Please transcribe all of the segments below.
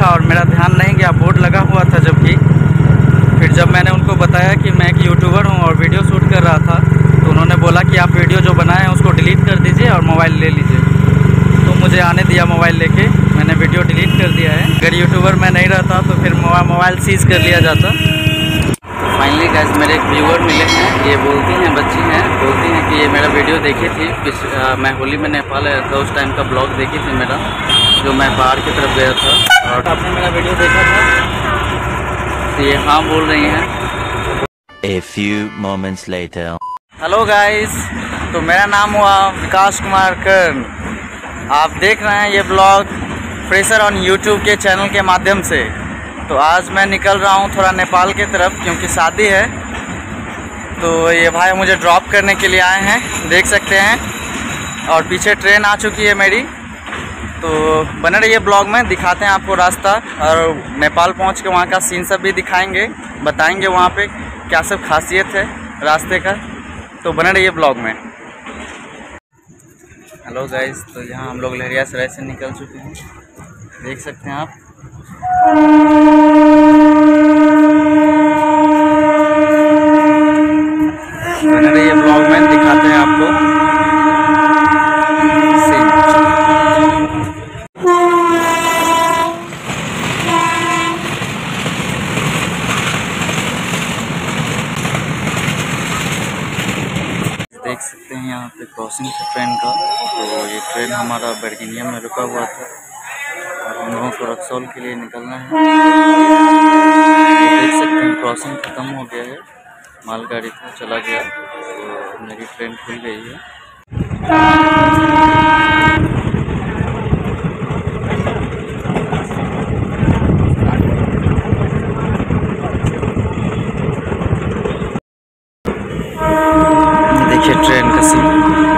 था और मेरा ध्यान नहीं गया, बोर्ड लगा हुआ था जबकि। फिर जब मैंने उनको बताया कि मैं एक यूट्यूबर हूँ और वीडियो शूट कर रहा था, तो उन्होंने बोला कि आप वीडियो जो बनाए हैं उसको डिलीट कर दीजिए और मोबाइल ले लीजिए। तो मुझे आने दिया मोबाइल लेके, मैंने वीडियो डिलीट कर दिया है। अगर यूट्यूबर मैं नहीं रहता तो फिर मोबाइल सीज़ कर लिया जाता। तो फाइनली गाइस मेरे एक व्यूअर मिले हैं, ये बोलती हैं, बच्ची हैं, बोलती हैं कि ये मेरा वीडियो देखी थी। मैं होली में नेपाल आया था, उस टाइम का ब्लॉग देखी थी मेरा, जो मैं पहाड़ की तरफ गया था, और आपने मेरा वीडियो देखा था। तो ये हाँ बोल रही हैं। A few moments later. Hello guys, तो मेरा नाम हुआ विकास कुमार कर्ण। आप देख रहे हैं ये ब्लॉग फ्रेशर ऑन यूट्यूब के चैनल के माध्यम से। तो आज मैं निकल रहा हूँ थोड़ा नेपाल के तरफ, क्योंकि शादी है। तो ये भाई मुझे ड्रॉप करने के लिए आए हैं, देख सकते हैं, और पीछे ट्रेन आ चुकी है मेरी। तो बने रहिए ब्लॉग में, दिखाते हैं आपको रास्ता, और नेपाल पहुँच के वहाँ का सीन सब भी दिखाएंगे, बताएंगे वहाँ पे क्या सब खासियत है रास्ते का। तो बने रहिए ब्लॉग में। हेलो गाइस, तो यहाँ हम लोग लहरियासराय से निकल चुके हैं, देख सकते हैं आप। बने रहिए ब्लॉग में, दिखाते हैं आपको सीन। देख सकते हैं यहाँ पे क्रॉसिंग है ट्रेन का। तो ये ट्रेन हमारा बर्गिनिया में रुका हुआ था और हम लोगों को रक्सौल के लिए निकलना है। देख सकते हैं क्रॉसिंग ख़त्म हो गया है, मालगाड़ी था चला गया, तो मेरी ट्रेन खुल गई है। देखिए ट्रेन का सीन।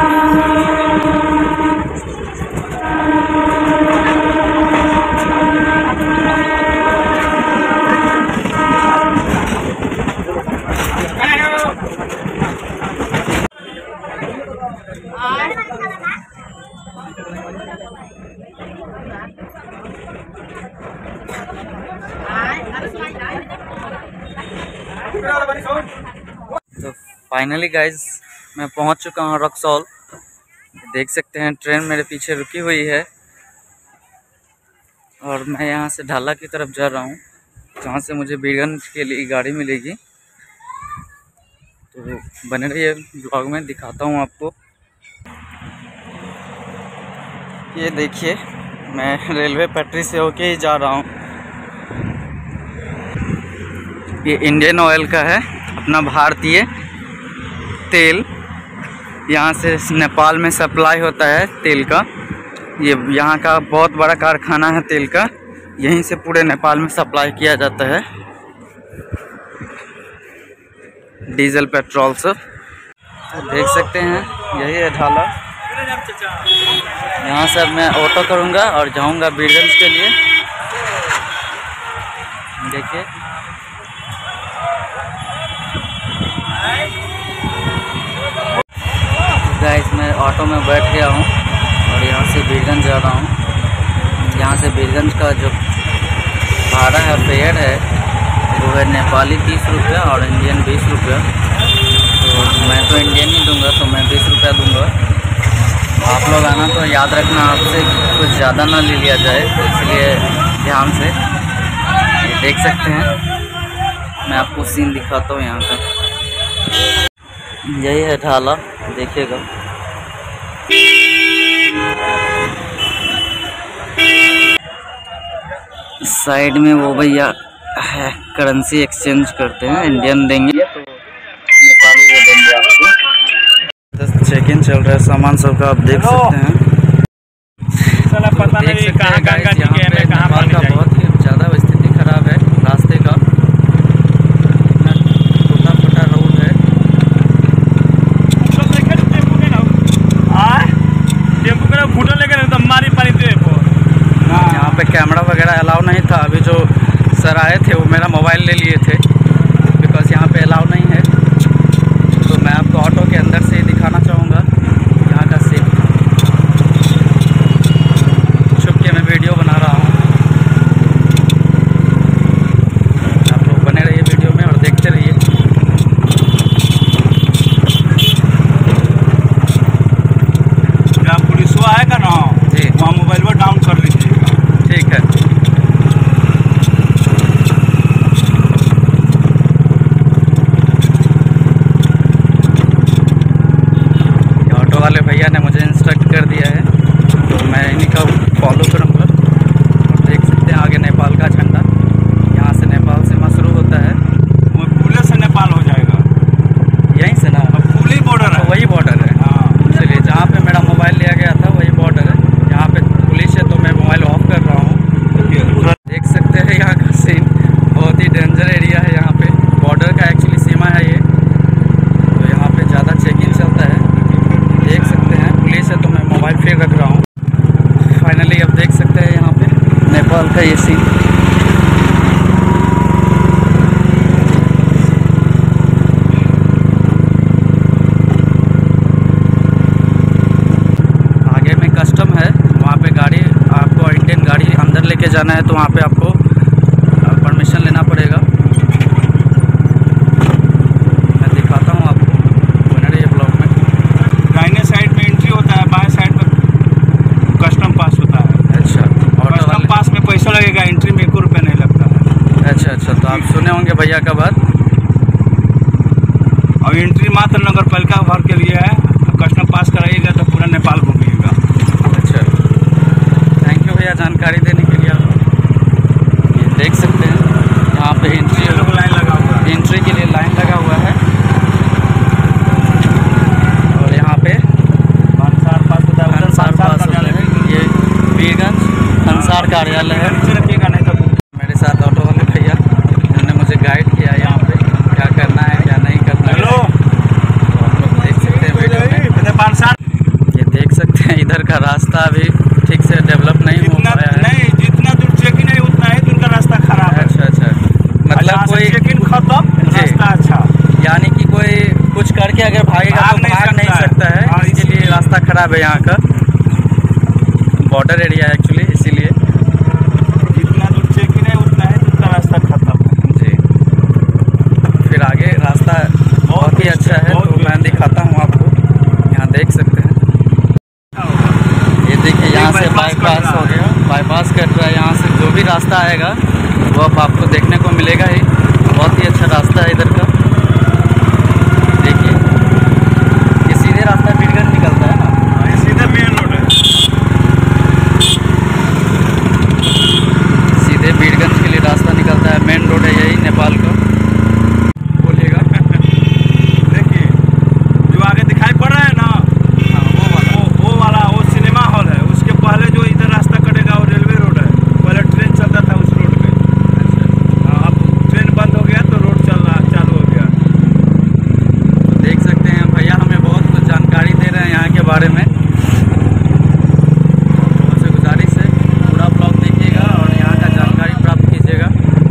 तो फाइनली गाइज मैं पहुंच चुका हूं रक्सौल। देख सकते हैं ट्रेन मेरे पीछे रुकी हुई है और मैं यहां से ढाला की तरफ जा रहा हूं, जहां से मुझे बीरगंज के लिए गाड़ी मिलेगी। तो बने रहिए ब्लॉग में, दिखाता हूं आपको। ये देखिए मैं रेलवे पटरी से होके ही जा रहा हूं। ये इंडियन ऑयल का है, अपना भारतीय तेल, यहाँ से नेपाल में सप्लाई होता है तेल का। ये यहाँ का बहुत बड़ा कारखाना है तेल का, यहीं से पूरे नेपाल में सप्लाई किया जाता है डीजल पेट्रोल सब। देख सकते हैं यही है ढाला। यहाँ से अब मैं ऑटो करूँगा और जाऊँगा बीरगंज के लिए। देखिए गाइस मैं ऑटो में बैठ गया हूँ और यहाँ से बीरगंज जा रहा हूँ। यहाँ से बीरगंज का जो भाड़ा है, फेयर है, वो है नेपाली 30 रुपया और इंडियन 20 रुपया। तो मैं तो इंडियन ही दूंगा, तो मैं 20 रुपया दूंगा। आप लोग आना तो याद रखना, आपसे कुछ ज़्यादा ना ले लिया जाए, इसलिए ध्यान से। ये देख सकते हैं, मैं आपको सीन दिखाता हूँ यहाँ का। यही है ढाला, देखिएगा। साइड में वो भैया है, करेंसी एक्सचेंज करते हैं, इंडियन देंगे तो नेपाली वो देंगे आपको। चेक इन चल रहा है सामान सबका, आप देख सकते हैं। पता नहीं कहाँ नेपाल का बहुत ही ज़्यादा स्थिति खराब है रास्ते का, टूटा फटा रोड है। यहाँ पे कैमरा वगैरह अलाउ नहीं था। अभी जो सर आए थे वो मेरा मोबाइल ले लिए थे, बिकॉज यहाँ पे अलाउ नहीं है। तो मैं आपको ऑटो के अंदर से ही दिखाना चाहूँगा यहाँ का सीन। छुप के मैं वीडियो बना रहा हूँ। भैया ने मुझे इंस्ट्रक्ट कर दिया है, तो मैं इन्हीं का फॉलो करूँगा। और देख सकते हैं आगे नेपाल का झंडा, यहाँ से नेपाल सीमा शुरू होता है, वो पुलिस से नेपाल हो जाएगा, यहीं से ना पुल ही बॉर्डर है। वही बॉर्डर है। हाँ, चलिए, जहाँ पे मेरा मोबाइल लिया गया था वही बॉर्डर है। यहाँ पे पुलिस है तो मैं मोबाइल ऑफ कर रहा हूँ। देख सकते हैं यहाँ का सीन, बहुत ही डेंजर एरिया है। यहाँ पे बॉर्डर का एक्चुअली सीमा है ये, तो यहाँ पे ज़्यादा चेकिंग चलता है। देख सकते हैं पुलिस है तो मैं मोबाइल फिर रख रहा हूँ। फाइनली अब देख सकते हैं यहाँ पे नेपाल का ये सीन। आगे में कस्टम है, वहाँ पे गाड़ी आपको इंडियन गाड़ी अंदर लेके जाना है तो वहाँ पे आपको परमिशन लेना पड़ेगा। मैं दिखाता हूँ आपको, बने रहिए ब्लॉग में। दाहिने साइड में एंट्री होता है, बाएं साइड में कस्टम पास होता है। अच्छा, ऑटो कस्टम वाले। पास में पैसा लगेगा, एंट्री में 1 रुपया नहीं लगता है। अच्छा अच्छा, तो आप सुने होंगे भैया का बात। और एंट्री मात्र नगर पालिका भर के लिए है, कस्टम पास कराइएगा तो पूरा नेपाल घूमिएगा। अच्छा, थैंक यू भैया जानकारी देने के लिए। आप ये देख सकते हैं यहाँ पे ये लोग लाइन लगा हुआ है। एंट्री के लिए लाइन लगा हुआ है। और यहाँ पे भानसार पास होता है, अंसार पास होता है। ये वीरगंज अंसार कार्यालय है। नीचे रखिएगा नहीं तो मेरे साथ ऑटो वाले भैया जिन्होंने मुझे गाइड किया यहाँ पे क्या करना है क्या नहीं करना है। हेलो, तो आप लोग देख सकते हैं वीडियो में। भानसार ये देख सकते हैं इधर का रास्ता अभी ठीक से डेवलप नहीं हो जितना पाया है। नहीं, जितना दूर चेक नहीं उतना ही दूर का रास्ता खराब है। अच्छा अच्छा, मतलब कोई चेक इन खत्म, जी। रास्ता अच्छा, यानी कि कोई कुछ करके अगर भागेगा तो भाग नहीं सकता है। हाँ, इसके लिए रास्ता खराब है यहाँ का। बॉर्डर एरिया है एक्चुअली, इसीलिए। जितना दूर चेक इन है उतना ही दूर का रास्ता खत्म है। जी, फिर आगे रास्ता बहुत ही अच्छा है, बहुत तो मैं दिखाता हूँ आपको। यहाँ देख सकते हैं, ये देखिए यहाँ से बाईपास हो गया, बाईपास कट रहा है। यहाँ से जो भी रास्ता आएगा वो अब आपको देखने को मिलेगा ही। बहुत ही अच्छा रास्ता है इधर का। देखिए ये सीधे रास्ता वीरगंज निकलता है ना। ये सीधा मेन रोड है। सीधे वीरगंज के लिए रास्ता निकलता है, मेन रोड है यही नेपाल का। बोलिएगा। देखिए जो आगे दिखाई पड़ रहा है ना, वो वाला वो सिनेमा हॉल है। उसके पहले जो इधर रास्ता कटेगा वो रेलवे रोड है। पहले ट्रेन चलता था उस रोड पे। हाँ, अब ट्रेन बंद हो गया तो रोड चालू हो गया। तो देख सकते हैं भैया हमें बहुत जानकारी दे रहे हैं यहाँ के बारे में। उनसे गुजारिश है पूरा ब्लॉग देखिएगा और यहाँ का जानकारी प्राप्त कीजिएगा।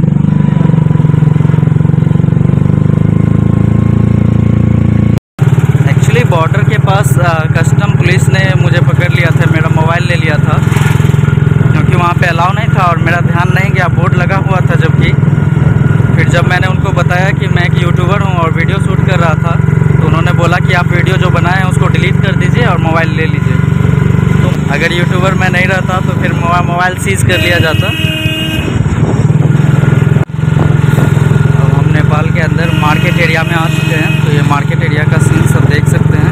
एक्चुअली बॉर्डर के पास कस्टम पुलिस ने मुझे पकड़ लिया था, मेरा मोबाइल ले लिया था क्योंकि वहाँ पे अलाउ नहीं था और मेरा ध्यान नहीं गया, बोर्ड लगा हुआ था। जबकि फिर जब मैंने उनको बताया कि मैं एक यूट्यूबर हूँ और वीडियो शूट कर रहा था, तो उन्होंने बोला कि आप वीडियो जो बनाए हैं उसको डिलीट कर दीजिए और मोबाइल ले लीजिए। तो अगर यूट्यूबर मैं नहीं रहता तो फिर मोबाइल सीज कर लिया जाता। अब हम नेपाल के अंदर मार्केट एरिया में आ चुके हैं, तो ये मार्केट एरिया का सीन सब देख सकते हैं।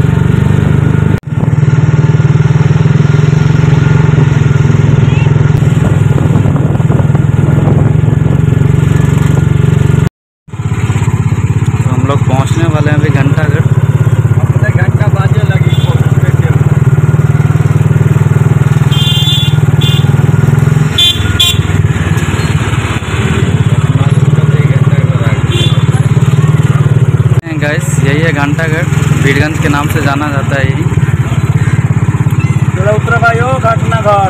तो हम लोग पहुंचने वाले हैं अभी घंटाघर। घंटा बाजे लगी गाइस, यही है घंटाघर, वीरगंज के नाम से जाना जाता है यही। थोड़ा उतर भाई हो घटना घर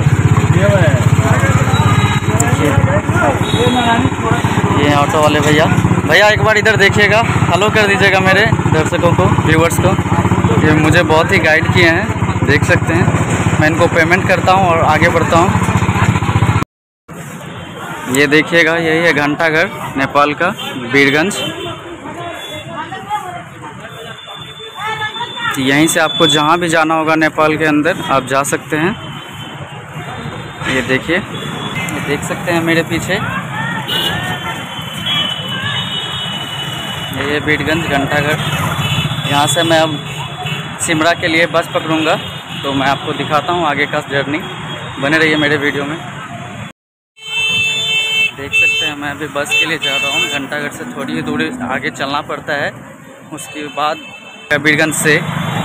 ये ऑटो वाले भैया। भैया एक बार इधर देखिएगा, हेलो कर दीजिएगा मेरे दर्शकों को, व्यूवर्स को। ये मुझे बहुत ही गाइड किए हैं, देख सकते हैं। मैं इनको पेमेंट करता हूँ और आगे बढ़ता हूँ। ये देखिएगा, यही है घंटाघर नेपाल का, वीरगंज। यहीं से आपको जहाँ भी जाना होगा नेपाल के अंदर आप जा सकते हैं। ये देखिए, ये देख सकते हैं मेरे पीछे, ये वीरगंज घंटाघर। यहाँ से मैं अब सिमरा के लिए बस पकड़ूंगा। तो मैं आपको दिखाता हूँ आगे का जर्नी। बने रहिए मेरे वीडियो में। देख सकते हैं मैं अभी बस के लिए जा रहा हूँ। घंटाघर से थोड़ी ही दूरी आगे चलना पड़ता है। उसके बाद कबीरगंज से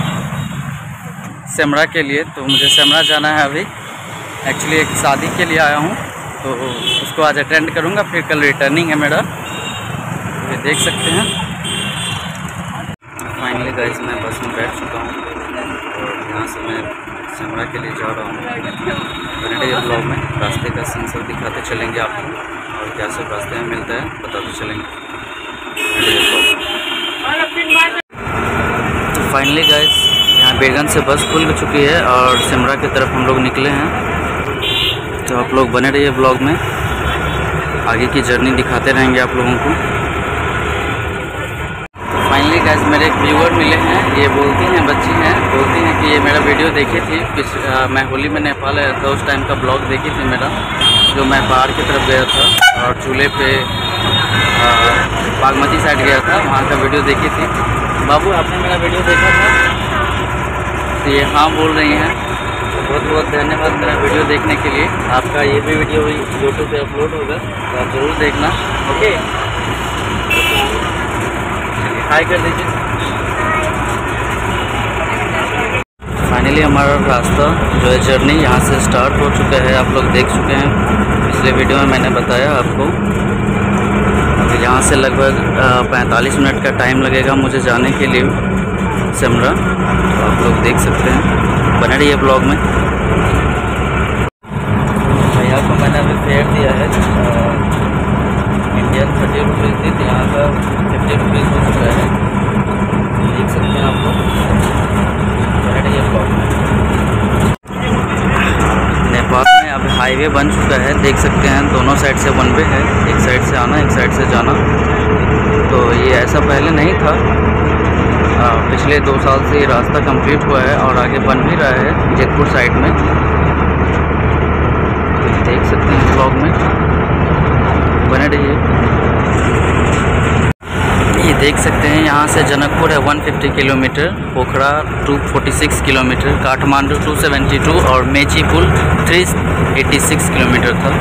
सेमरा के लिए, तो मुझे सेमरा जाना है अभी। एक्चुअली एक शादी के लिए आया हूँ, तो उसको आज अटेंड करूँगा, फिर कल रिटर्निंग है मेरा। ये देख सकते हैं। फाइनली गाइस मैं बस में बैठ चुका हूँ और यहाँ से मैं सेमरा के लिए जा रहा हूँ। बने ये ब्लॉग में रास्ते का सीन सब दिखाते चलेंगे आपको, और क्या सब रास्ते में मिलता है बताते चलेंगे। तो फाइनली गाइस यहाँ बेरगंज से बस खुल चुकी है और सेमरा की तरफ हम लोग निकले हैं। तो आप लोग बने रहिए ब्लॉग में, आगे की जर्नी दिखाते रहेंगे आप लोगों को। फाइनली गाइस मेरे एक व्यूअर मिले हैं। ये बोलती हैं, बच्ची हैं, बोलती हैं कि ये मेरा वीडियो देखी थी। मैं होली में नेपाल आया था, उस टाइम का ब्लॉग देखी थी मेरा, जो मैं पहाड़ की तरफ गया था और चूल्हे पे बागमती साइड गया था, वहाँ का वीडियो देखी थी। बाबू आपने मेरा वीडियो देखा था? तो ये हाँ बोल रही हैं। तो बहुत बहुत धन्यवाद मेरा वीडियो देखने के लिए। आपका ये भी वीडियो यूट्यूब पे अपलोड होगा, तो आप ज़रूर देखना। ओके, हाय कर दीजिए। फाइनली हमारा रास्ता जो है जर्नी यहाँ से स्टार्ट हो चुका है। आप लोग देख चुके हैं, पिछले वीडियो में मैंने बताया आपको। यहाँ से लगभग 45 मिनट का टाइम लगेगा मुझे जाने के लिए सेमरा। तो आप लोग देख सकते हैं, बने रहिए ब्लॉग में। भैया को मैंने अभी फेयर दिया है, इंडियन 30 रुपीज़ थी, तो यहाँ का 50 रुपीज़ हो चुका है। देख सकते हैं आप लोग, बने रहिए ब्लॉग में। नेपाल में अब हाईवे बन चुका है, देख सकते हैं दोनों साइड से वन वे है, एक साइड से आना, एक साइड से जाना। तो ये ऐसा पहले नहीं था। पिछले 2 साल से ये रास्ता कंप्लीट हुआ है और आगे बन भी रहा है जेतपुर साइड में। देख सकते हैं ब्लॉग में, बने रहिए। ये देख सकते हैं यहाँ से जनकपुर है 150 किलोमीटर, पोखरा 246 किलोमीटर, काठमांडू 272 और मेची पुल 386 किलोमीटर था।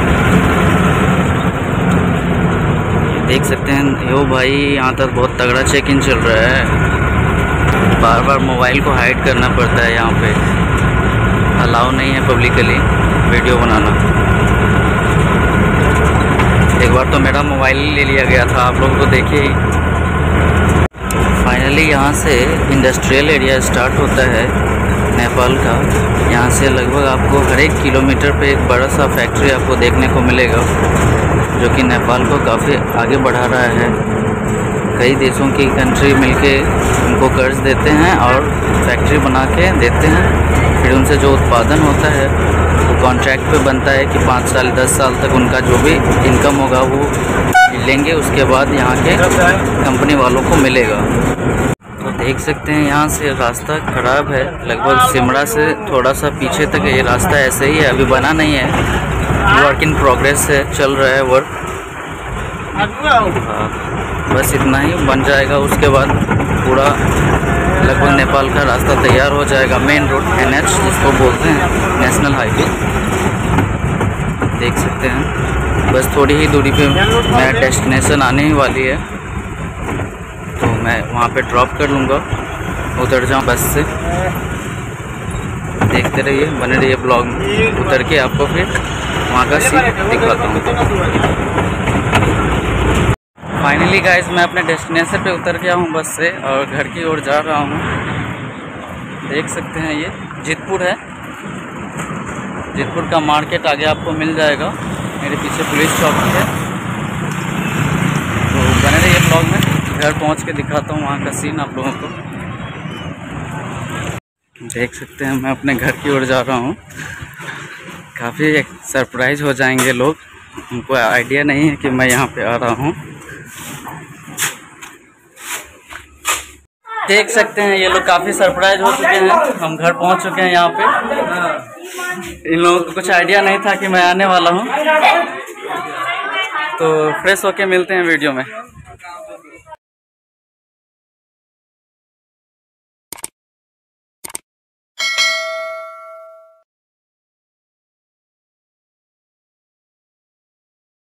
देख सकते हैं यो भाई, यहाँ तक बहुत तगड़ा चेक इन चल रहा है। बार बार मोबाइल को हाइड करना पड़ता है, यहाँ पे अलाउ नहीं है पब्लिकली वीडियो बनाना। एक बार तो मेरा मोबाइल ले लिया गया था, आप लोग तो देखिए ही। फाइनली यहाँ से इंडस्ट्रियल एरिया स्टार्ट होता है नेपाल का। यहाँ से लगभग आपको हर एक किलोमीटर पे एक बड़ा सा फैक्ट्री आपको देखने को मिलेगा, जो कि नेपाल को काफ़ी आगे बढ़ा रहा है। कई देशों की कंट्री मिलके उनको कर्ज देते हैं और फैक्ट्री बना के देते हैं। फिर उनसे जो उत्पादन होता है वो कॉन्ट्रैक्ट पे बनता है कि 5 साल 10 साल तक उनका जो भी इनकम होगा वो लेंगे, उसके बाद यहाँ के कंपनी वालों को मिलेगा। तो देख सकते हैं यहाँ से रास्ता ख़राब है, लगभग सिमरा से थोड़ा सा पीछे तक ये रास्ता ऐसे ही है, अभी बना नहीं है, वर्क इन प्रोग्रेस है, चल रहा है वर्क। बस इतना ही बन जाएगा, उसके बाद पूरा लगभग नेपाल का रास्ता तैयार हो जाएगा। मेन रोड NH जिसको बोलते हैं, नेशनल हाईवे। देख सकते हैं बस थोड़ी ही दूरी पे मेरा डेस्टिनेशन आने ही वाली है, तो मैं वहाँ पे ड्रॉप कर लूँगा, उतर जाऊँ बस से। देखते रहिए, बने रहिए ब्लॉग में, उतर के आपको फिर वहाँ का सीन दिखाता हूँ। फाइनली गाइस मैं अपने डेस्टिनेशन पे उतर गया हूँ बस से और घर की ओर जा रहा हूँ। देख सकते हैं ये जेतपुर है, जेतपुर का मार्केट आगे आपको मिल जाएगा। मेरे पीछे पुलिस चौकी है, तो बने रहिए ब्लॉग में। घर पहुँच के दिखाता हूँ वहाँ का सीन आप लोगों को। देख सकते हैं मैं अपने घर की ओर जा रहा हूँ। काफ़ी सरप्राइज हो जाएंगे लोग, उनको आइडिया नहीं है कि मैं यहाँ पे आ रहा हूँ। देख सकते हैं ये लोग काफ़ी सरप्राइज हो चुके हैं। हम घर पहुँच चुके हैं यहाँ पे। इन लोगों को कुछ आइडिया नहीं था कि मैं आने वाला हूँ। तो फ्रेश होके मिलते हैं वीडियो में।